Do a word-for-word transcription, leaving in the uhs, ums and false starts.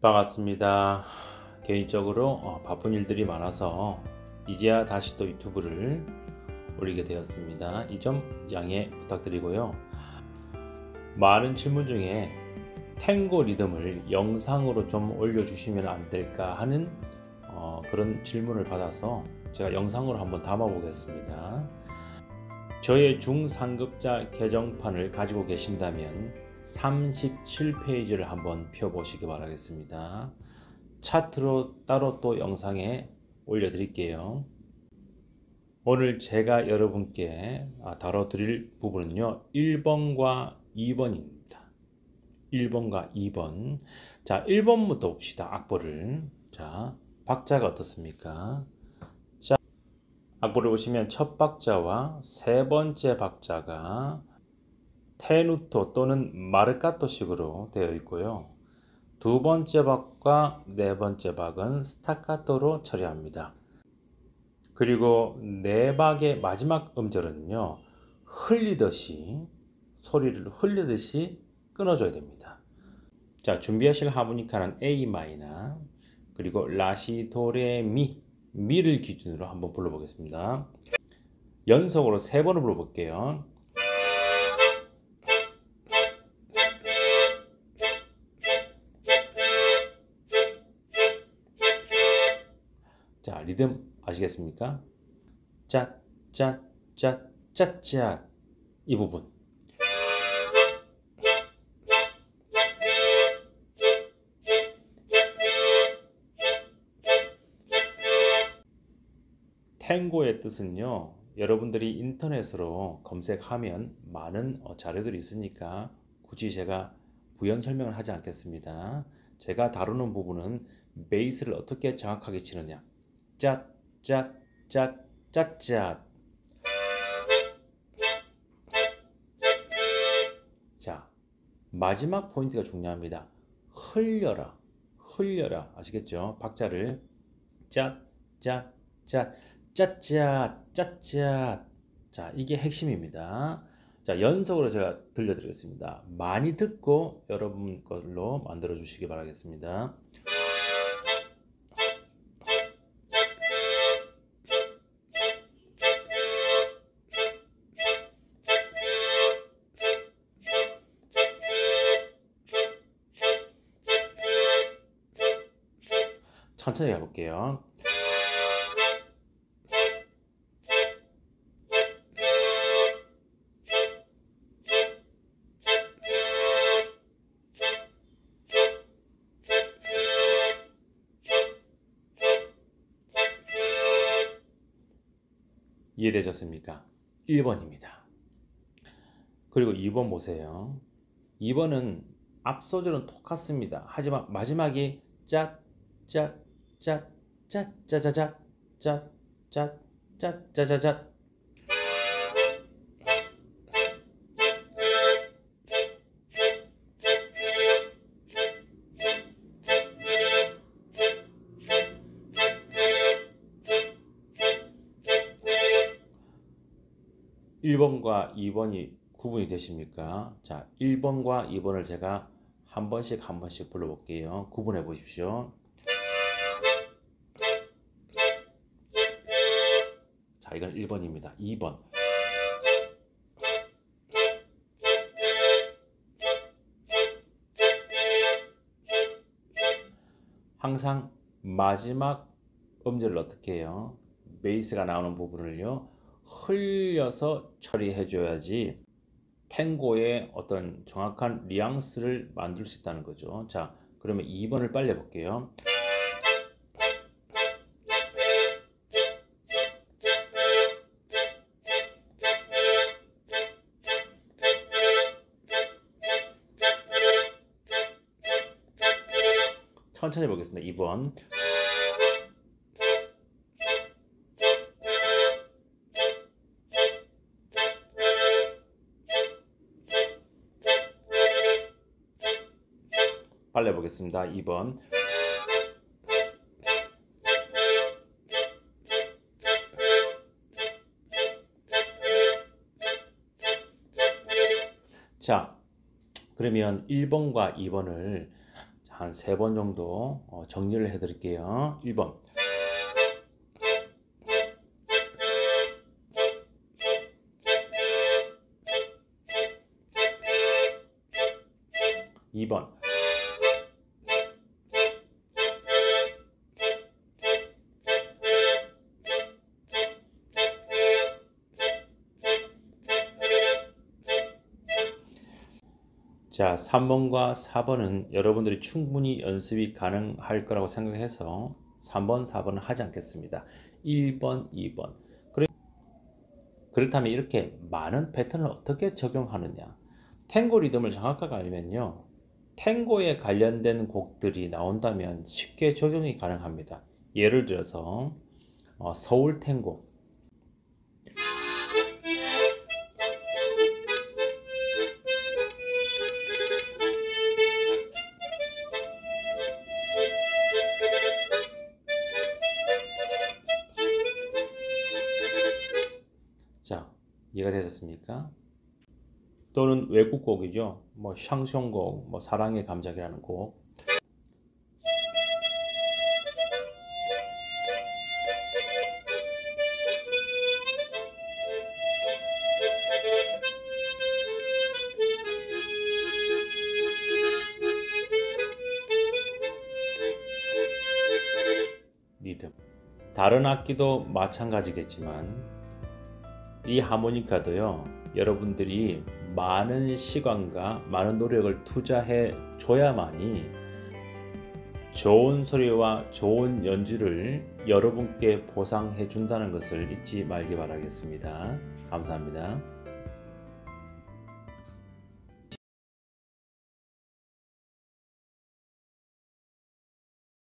반갑습니다. 개인적으로 어, 바쁜 일들이 많아서 이제야 다시 또 유튜브를 올리게 되었습니다. 이 점 양해 부탁드리고요. 많은 질문 중에 탱고 리듬을 영상으로 좀 올려주시면 안 될까 하는 어, 그런 질문을 받아서 제가 영상으로 한번 담아 보겠습니다. 저의 중상급자 개정판을 가지고 계신다면 삼십칠 페이지를 한번 펴보시기 바라겠습니다. 차트로 따로 또 영상에 올려드릴게요. 오늘 제가 여러분께 다뤄드릴 부분은요, 일 번과 이 번입니다. 일 번과 이 번. 자, 일 번부터 봅시다. 악보를. 자, 박자가 어떻습니까? 자, 악보를 보시면 첫 박자와 세 번째 박자가 테누토 또는 마르카토식으로 되어 있고요. 두 번째 박과 네 번째 박은 스타카토로 처리합니다. 그리고 네 박의 마지막 음절은요, 흘리듯이, 소리를 흘리듯이 끊어줘야 됩니다. 자, 준비하실 하모니카는 A 마이너, 그리고 라시, 도레, 미, 미를 기준으로 한번 불러보겠습니다. 연속으로 세 번을 불러볼게요. 자, 리듬 아시겠습니까? 짜, 짜, 짜, 짜, 짜. 이 부분. 탱고의 뜻은요, 여러분들이 인터넷으로 검색하면 많은 자료들이 있으니까 굳이 제가 부연 설명을 하지 않겠습니다. 제가 다루는 부분은 베이스를 어떻게 정확하게 치느냐. 짜, 짜, 짜, 짜, 짜. 자, 마지막 포인트가 중요합니다. 흘려라, 흘려라. 아시겠죠? 박자를 짜, 짜, 짜, 짜, 짜, 짜, 짜. 자, 이게 핵심입니다. 자, 연속으로 제가 들려드리겠습니다. 많이 듣고 여러분 걸로 만들어 주시기 바라겠습니다. 천천히 가볼게요. 이해되셨습니까? 일 번입니다. 그리고 이 번 보세요. 이 번은 앞 소절은 똑같습니다. 하지만 마지막이 짝, 짝, 짝, 짝, 짜자자, 짝, 짝, 짝, 짜자자. 일 번과 이 번이 구분이 되십니까? 자, 일 번과 이 번을 제가 한 번씩 한 번씩 불러볼게요. 구분해 보십시오. 자, 이건 일 번입니다. 이 번. 항상 마지막 음절을 어떻게 해요? 베이스가 나오는 부분을요, 흘려서 처리해 줘야지 탱고의 어떤 정확한 뉘앙스를 만들 수 있다는 거죠. 자, 그러면 이 번을 빨리 해볼게요. 천천히 보겠습니다. 이 번. 빨리 해보겠습니다. 이 번. 자, 그러면 일 번과 이 번을 한 세 번 정도 어, 정리를 해 드릴게요. 일 번, 이 번, 자, 삼 번과 사 번은 여러분들이 충분히 연습이 가능할 거라고 생각해서 삼 번, 사 번은 하지 않겠습니다. 일 번, 이 번. 그렇다면 이렇게 많은 패턴을 어떻게 적용하느냐? 탱고 리듬을 정확하게 알면요, 탱고에 관련된 곡들이 나온다면 쉽게 적용이 가능합니다. 예를 들어서 어, 서울 탱고, 자, 이해가 되셨습니까? 또는 외국 곡이죠. 뭐 샹송곡, 뭐 사랑의 감작이라는 곡. 리듬. 다른 악기도 마찬가지겠지만 이 하모니카도요, 여러분들이 많은 시간과 많은 노력을 투자해 줘야만이 좋은 소리와 좋은 연주를 여러분께 보상해 준다는 것을 잊지 말기 바라겠습니다. 감사합니다.